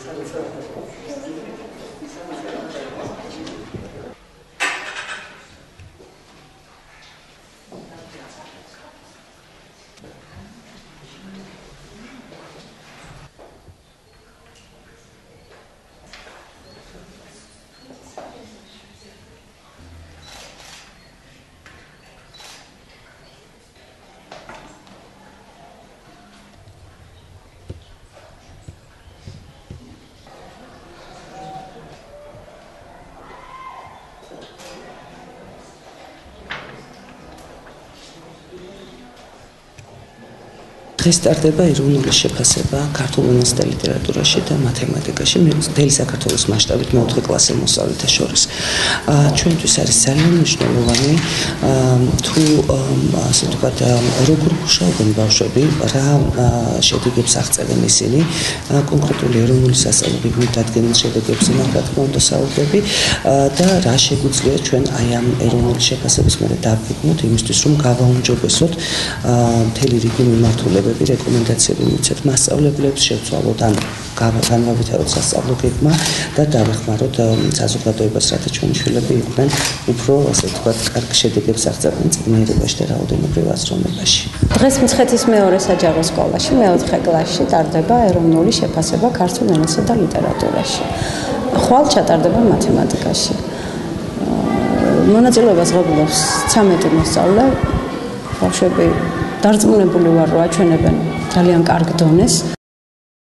დღეს სტარტდება ეროვნული შეფასება ქართულ ენასა და ლიტერატურაში და მათემატიკაში მთელი საქართველოს მასშტაბით მეოთხე კლასის მოსწავლეთა შორის. ჩვენთვის არის ძალიან მნიშვნელოვანი თუ ასე ვთქვათ როგორ მუშაობენ ბავშვები, რა შედეგებს აღწევენ ისინი, კონკრეტული ეროვნული სასწავლო გეგმით დადგენილ შედეგებზე რა თქმა უნდა საუბრები და რა შეგვიძლია ჩვენ აი ამ ეროვნული შეფასების მერე დავგეგმოთ იმისთვის რომ გავაუმჯობესოთ მთელი რიგი მიმართულებები რეკომენდაციები მიცეთ მასწავლებლებს შევცვალოთ ან განვავითაროთ სასწავლო გეგმა და დავეხმაროთ საზოგადოებას რათა ჩვენი შვილები იყვნენ უფრო ასე ვთქვათ კარგ შედეგებს აღწევდნენ წიგნიერებაში და რაოდენობრივ აზროვნებაში. დღეს მცხეთის მეორე საჯარო სკოლაში მეოთხე კლასში ტარდება ეროვნული შეფასება ქართულ ენასა და ლიტერატურაში. ხვალ ჩატარდება მათემატიკაში. მონაწილეობას ღებულობს 13 მოსწავლე. ბავშვები დარწმუნებული ვარ, რომ აჩვენებენ ძალიან კარგ დონეს.